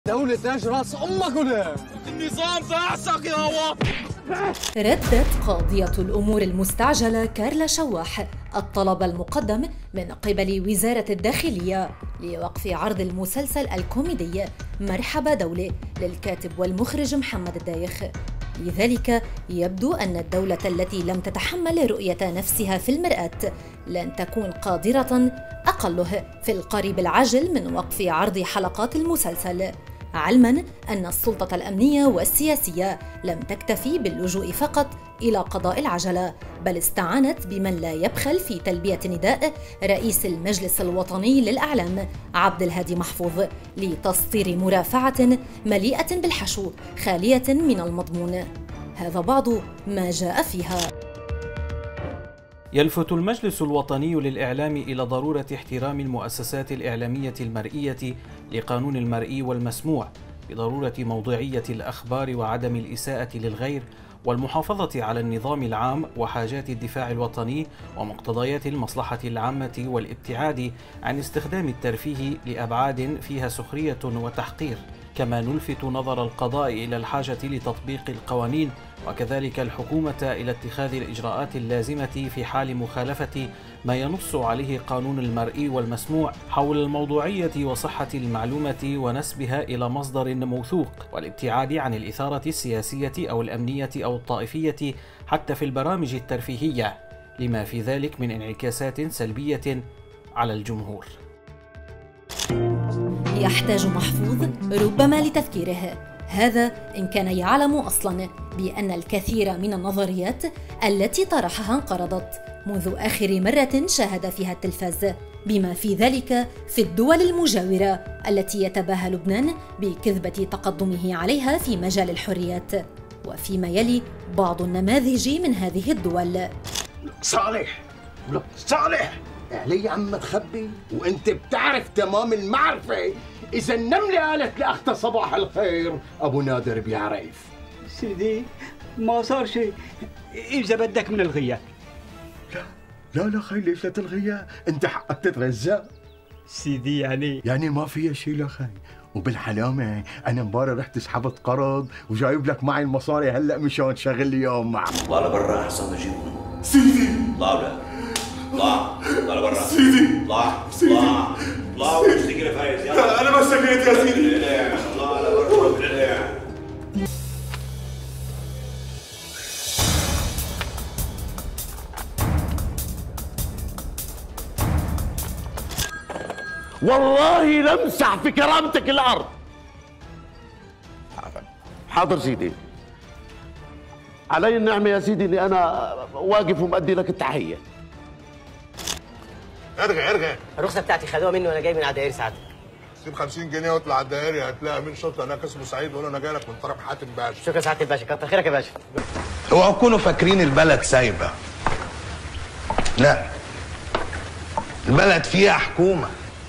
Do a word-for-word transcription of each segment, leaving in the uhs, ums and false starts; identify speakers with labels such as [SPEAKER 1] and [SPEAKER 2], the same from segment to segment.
[SPEAKER 1] دولة تاج راس أمك ولا؟ النظام فاعسك يا واطي.
[SPEAKER 2] ردت قاضية الأمور المستعجلة كارلا شواح الطلب المقدم من قبل وزارة الداخلية لوقف عرض المسلسل الكوميدي مرحبا دولة للكاتب والمخرج محمد الدايخ. لذلك يبدو أن الدولة التي لم تتحمل رؤية نفسها في المرآة لن تكون قادرة أقله في القريب العاجل من وقف عرض حلقات المسلسل، علماً أن السلطة الأمنية والسياسية لم تكتفي باللجوء فقط إلى قضاء العجلة، بل استعانت بمن لا يبخل في تلبية نداء رئيس المجلس الوطني للإعلام عبد الهادي محفوظ لتسطير مرافعة مليئة بالحشو خالية من المضمون. هذا بعض ما جاء فيها.
[SPEAKER 3] يلفت المجلس الوطني للإعلام إلى ضرورة احترام المؤسسات الإعلامية المرئية لقانون المرئي والمسموع، بضرورة موضوعية الأخبار وعدم الإساءة للغير، والمحافظة على النظام العام وحاجات الدفاع الوطني ومقتضيات المصلحة العامة، والابتعاد عن استخدام الترفيه لأبعاد فيها سخرية وتحقير. كما نلفت نظر القضاء إلى الحاجة لتطبيق القوانين، وكذلك الحكومة إلى اتخاذ الإجراءات اللازمة في حال مخالفة ما ينص عليه قانون المرئي والمسموع حول الموضوعية وصحة المعلومة ونسبها إلى مصدر موثوق، والابتعاد عن الإثارة السياسية أو الأمنية أو الطائفية حتى في البرامج الترفيهية، لما في ذلك من انعكاسات سلبية على الجمهور.
[SPEAKER 2] يحتاج محفوظ ربما لتذكيره هذا إن كان يعلم أصلاً بأن الكثير من النظريات التي طرحها انقرضت منذ آخر مرة شاهد فيها التلفاز، بما في ذلك في الدول المجاورة التي يتباهى لبنان بكذبة تقدمه عليها في مجال الحريات، وفيما يلي بعض النماذج من هذه الدول.
[SPEAKER 4] صالح لك صالح علي عم تخبي وانت بتعرف تمام المعرفة. إذا النملة قالت لأختها صباح الخير أبو نادر بيعرف.
[SPEAKER 5] سيدي ما صار شيء، إذا بدك من الغياب.
[SPEAKER 4] لا لا لا خي، ليش لا تلغيها؟ أنت حقك تتغذى.
[SPEAKER 5] سيدي يعني
[SPEAKER 4] يعني ما فيها شيء لا خي. وبالحلامة أنا امبارح رحت سحبت قرض وجايب لك معي المصاري هلا مشان تشغل لي اياهم معك.
[SPEAKER 6] طلع لبرا أحسن نجيبهم.
[SPEAKER 4] سيدي
[SPEAKER 6] طلع ولا طلع طلع لبرا.
[SPEAKER 4] سيدي
[SPEAKER 6] طلع طلع طلع واشتكي لفايز.
[SPEAKER 4] لا أنا ما اشتكيت يا سيدي.
[SPEAKER 6] طلع لبرا.
[SPEAKER 7] والله لمسح في كرامتك الارض. حاضر سيدي، علي النعمه يا سيدي اني انا واقف ومؤدي لك التحيه.
[SPEAKER 8] ارغي ارغي.
[SPEAKER 9] الرخصه بتاعتي خدوها مني وانا جاي من على الدائري ساعتك.
[SPEAKER 8] سيب خمسين جنيه واطلع على الدائري، هتلاقي امين شرطه هناك اسمه سعيد ولا انا جاي لك من طرف حاتم باشا.
[SPEAKER 9] شكرا سعاده الباشا، كتر خيرك يا باشا.
[SPEAKER 8] اوعوا تكونوا فاكرين البلد سايبه. لا، البلد فيها حكومه،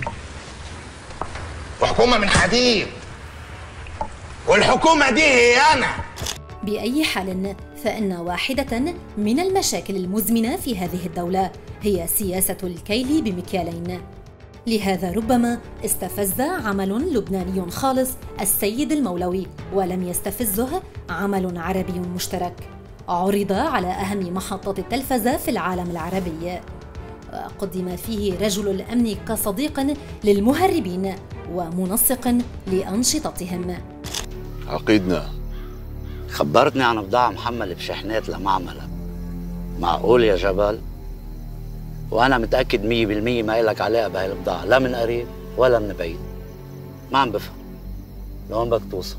[SPEAKER 8] وحكومه من حديد، والحكومه دي هي انا.
[SPEAKER 2] بأي حال فإن واحدة من المشاكل المزمنة في هذه الدولة هي سياسة الكيل بمكيالين. لهذا ربما استفز عمل لبناني خالص السيد المولوي، ولم يستفزه عمل عربي مشترك عرض على أهم محطات التلفزة في العالم العربي، قدم فيه رجل الأمن كصديق للمهربين ومنسق لأنشطتهم.
[SPEAKER 10] عقيدنا
[SPEAKER 11] خبرتني عن بضاعة محملة بشحنات لمعملة. معقول يا جبل؟ وأنا متأكد مية بالمية ما إلك علاقة بهالبضاعة، لا من قريب ولا من بعيد. ما عم بفهم لوين بدك توصل.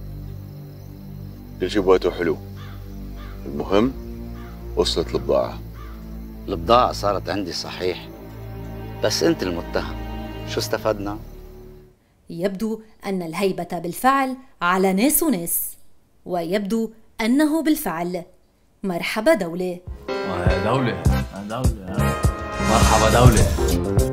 [SPEAKER 10] كل شيء بوقته حلو، المهم وصلت البضاعة.
[SPEAKER 11] البضاعة صارت عندي صحيح، بس أنت المتهم، شو استفدنا؟
[SPEAKER 2] يبدو أن الهيبة بالفعل على ناس وناس، ويبدو أنه بالفعل مرحبا دولة.
[SPEAKER 12] دولة دولة مرحبا دولة.